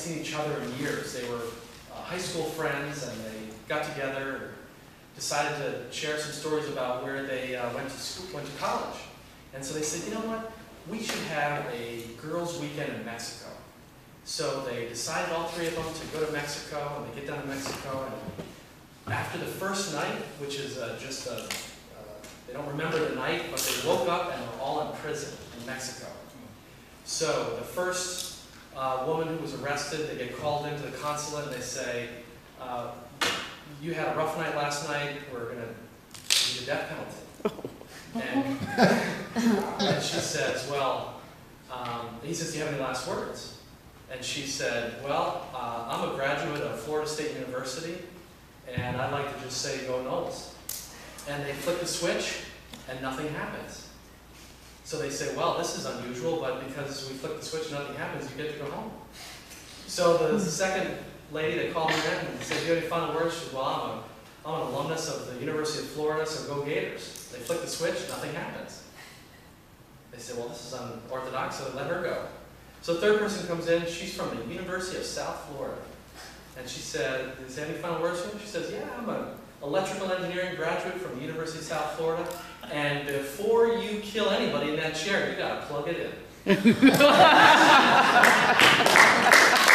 seen each other in years. They were high school friends, and they got together and decided to share some stories about where they went to college. And so they said, you know what? We should have a girls' weekend in Mexico. So they decided, all three of them, to go to Mexico, and they get down to Mexico, and after the first night, which is they don't remember the night, but they woke up and were all in prison in Mexico. So the first woman who was arrested, they get called into the consulate, and they say, you had a rough night last night, we're going to give you the death penalty. And she says, well, he says, do you have any last words? And she said, well, I'm a graduate of Florida State University, and I'd like to just say go Noles. And they flick the switch, and nothing happens. So they say, well, this is unusual, but because we flick the switch and nothing happens, you get to go home. So the second lady, they called her in and said, do you have any final words? She said, well, I'm an alumnus of the University of Florida, so go Gators. They flick the switch, nothing happens. They said, well, this is unorthodox, so let her go. So the third person comes in, she's from the University of South Florida. And she said, is there any final words for him? She says, yeah, I'm an electrical engineering graduate from the University of South Florida, and before you kill anybody in that chair, you gotta plug it in.